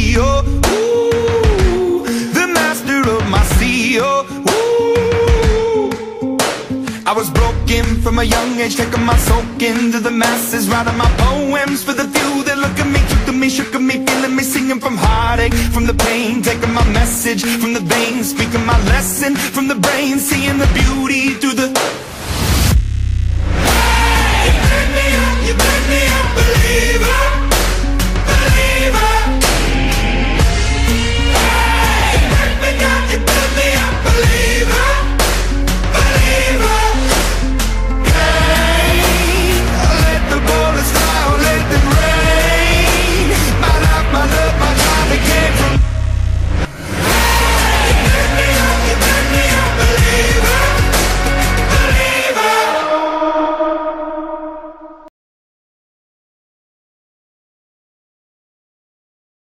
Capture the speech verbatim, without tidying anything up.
me, oh, ooh, the master of my sea, oh, ooh. I was broken from a young age, taking my soak into the masses, writing my poems for the few that look at me, took to me, shook at me, feeling me, singing from heartache, from the pain, taking my message from the veins, speaking my lesson from the brain, seeing the beauty through the